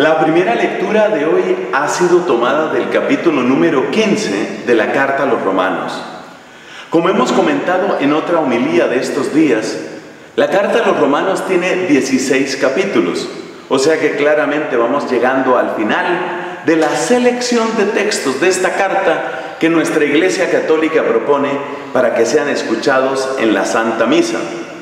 La primera lectura de hoy ha sido tomada del capítulo número 15 de la Carta a los Romanos. Como hemos comentado en otra homilía de estos días, la Carta a los Romanos tiene 16 capítulos, o sea que claramente vamos llegando al final de la selección de textos de esta carta que nuestra Iglesia Católica propone para que sean escuchados en la Santa Misa.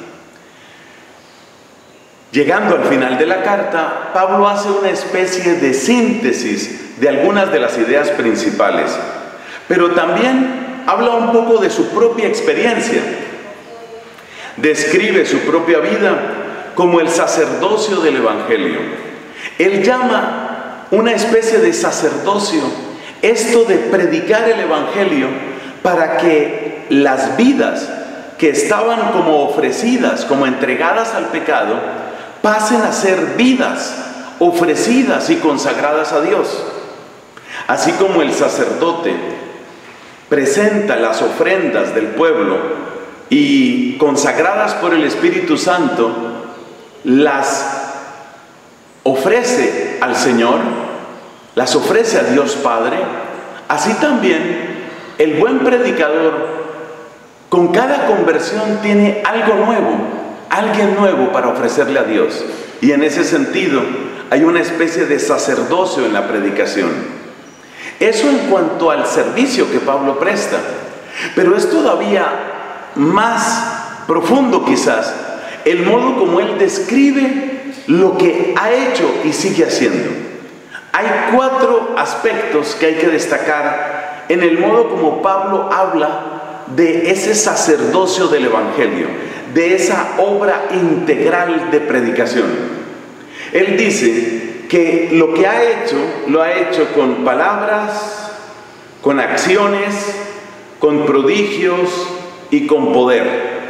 Llegando al final de la carta, Pablo hace una especie de síntesis de algunas de las ideas principales, pero también habla un poco de su propia experiencia. Describe su propia vida como el sacerdocio del Evangelio. Él llama una especie de sacerdocio esto de predicar el Evangelio para que las vidas que estaban como ofrecidas, como entregadas al pecado, pasen a ser vidas ofrecidas y consagradas a Dios. Así como el sacerdote presenta las ofrendas del pueblo y consagradas por el Espíritu Santo, las ofrece al Señor, las ofrece a Dios Padre, así también el buen predicador con cada conversión tiene algo nuevo, alguien nuevo para ofrecerle a Dios. Y en ese sentido hay una especie de sacerdocio en la predicación. Eso en cuanto al servicio que Pablo presta, pero es todavía más profundo quizás el modo como él describe lo que ha hecho y sigue haciendo. Hay 4 aspectos que hay que destacar en el modo como Pablo habla de ese sacerdocio del Evangelio, de esa obra integral de predicación. Él dice que lo que ha hecho, lo ha hecho con palabras, con acciones, con prodigios y con poder.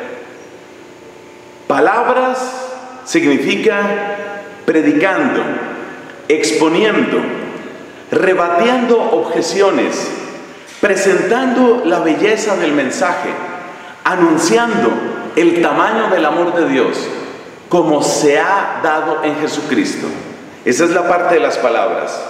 Palabras significa predicando, exponiendo, rebatiendo objeciones, presentando la belleza del mensaje, anunciando el tamaño del amor de Dios como se ha dado en Jesucristo. Esa es la parte de las palabras.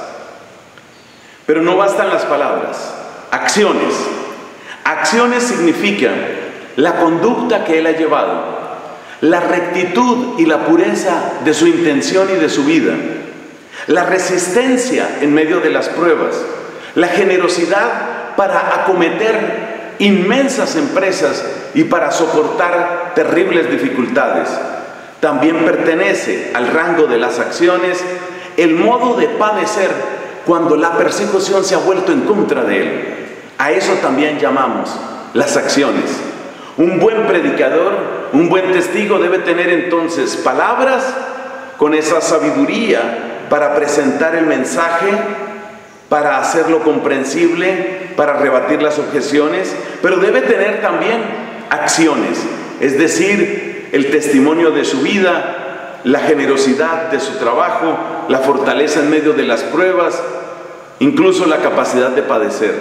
Pero no bastan las palabras. Acciones. Acciones significa la conducta que él ha llevado, la rectitud y la pureza de su intención y de su vida, la resistencia en medio de las pruebas, la generosidad para acometer inmensas empresas y para soportar terribles dificultades. También pertenece al rango de las acciones el modo de padecer cuando la persecución se ha vuelto en contra de él. A eso también llamamos las acciones. Un buen predicador, un buen testigo debe tener entonces palabras con esa sabiduría para presentar el mensaje, para hacerlo comprensible, para rebatir las objeciones, pero debe tener también acciones, es decir, el testimonio de su vida, la generosidad de su trabajo, la fortaleza en medio de las pruebas, incluso la capacidad de padecer.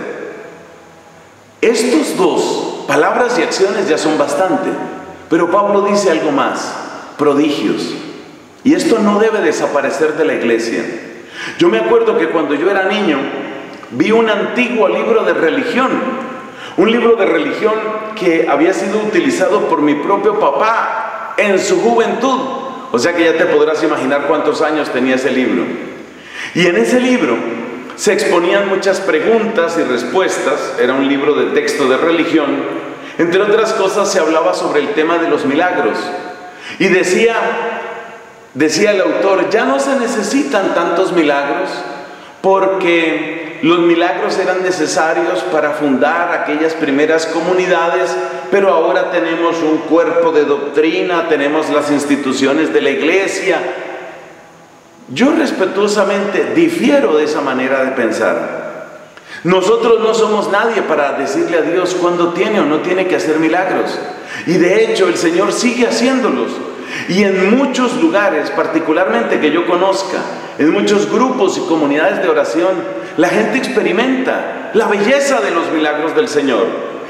Estos 2, palabras y acciones, ya son bastante, pero Pablo dice algo más: prodigios. Y esto no debe desaparecer de la iglesia. Yo me acuerdo que cuando yo era niño vi un antiguo libro de religión, un libro de religión que había sido utilizado por mi propio papá en su juventud, o sea que ya te podrás imaginar cuántos años tenía ese libro. Y en ese libro se exponían muchas preguntas y respuestas, era un libro de texto de religión. Entre otras cosas se hablaba sobre el tema de los milagros y decía el autor: ya no se necesitan tantos milagros porque los milagros eran necesarios para fundar aquellas primeras comunidades, pero ahora tenemos un cuerpo de doctrina, tenemos las instituciones de la iglesia. Yo respetuosamente difiero de esa manera de pensar. Nosotros no somos nadie para decirle a Dios cuándo tiene o no tiene que hacer milagros. Y de hecho el Señor sigue haciéndolos. Y en muchos lugares, particularmente que yo conozca, en muchos grupos y comunidades de oración, la gente experimenta la belleza de los milagros del Señor.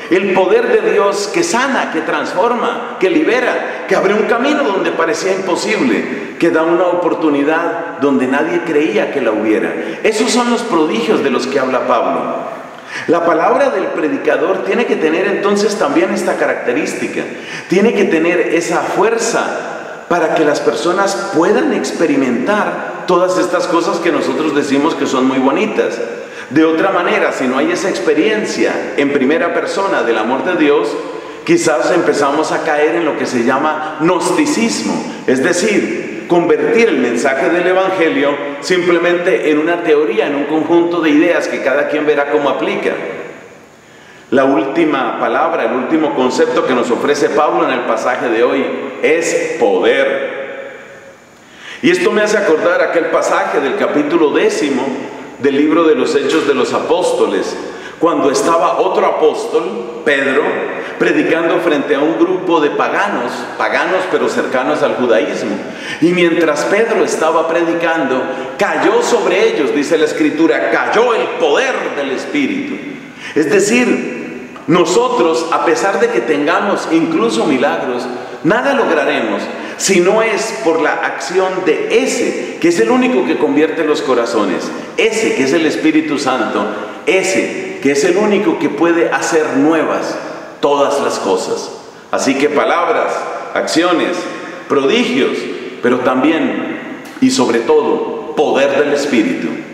El poder de Dios que sana, que transforma, que libera, que abre un camino donde parecía imposible, que da una oportunidad donde nadie creía que la hubiera. Esos son los prodigios de los que habla Pablo. La palabra del predicador tiene que tener entonces también esta característica. Tiene que tener esa fuerza para que las personas puedan experimentar todas estas cosas que nosotros decimos que son muy bonitas. De otra manera, si no hay esa experiencia en primera persona del amor de Dios, quizás empezamos a caer en lo que se llama gnosticismo, es decir, convertir el mensaje del Evangelio simplemente en una teoría, en un conjunto de ideas que cada quien verá cómo aplica. La última palabra, el último concepto que nos ofrece Pablo en el pasaje de hoy es poder. Y esto me hace acordar aquel pasaje del capítulo 10 del libro de los Hechos de los Apóstoles, cuando estaba otro apóstol, Pedro, predicando frente a un grupo de paganos pero cercanos al judaísmo. Y mientras Pedro estaba predicando, cayó sobre ellos, dice la Escritura, cayó el poder del Espíritu. Es decir, nosotros, a pesar de que tengamos incluso milagros, nada lograremos si no es por la acción de ese, que es el único que convierte los corazones, ese que es el Espíritu Santo, ese que es el único que puede hacer nuevas todas las cosas. Así que palabras, acciones, prodigios, pero también y sobre todo poder del Espíritu.